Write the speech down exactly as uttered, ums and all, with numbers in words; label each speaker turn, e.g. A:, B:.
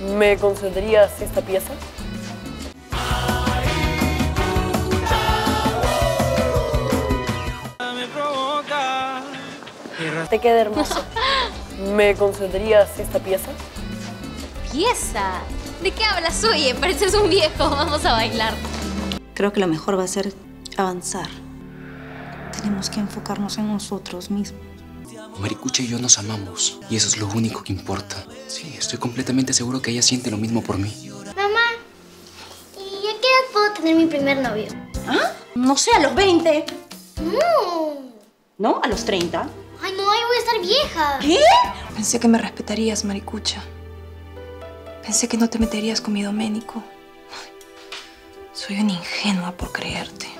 A: ¿Me concederías esta pieza? Te queda hermoso. ¿Me concederías esta pieza?
B: ¿Pieza? ¿De qué hablas? Oye, pareces un viejo. Vamos a bailar.
C: Creo que lo mejor va a ser avanzar. Tenemos que enfocarnos en nosotros mismos.
D: Maricucha y yo nos amamos, y eso es lo único que importa. Sí, estoy completamente seguro que ella siente lo mismo por mí.
E: Mamá, ¿y a qué edad puedo tener mi primer novio?
C: ¿Ah? No sé, a los veinte.
E: No.
C: ¿No? ¿A los treinta?
E: Ay, no, ahí voy a estar vieja.
C: ¿Qué?
F: Pensé que me respetarías, Maricucha. Pensé que no te meterías con mi Doménico. Soy una ingenua por creerte.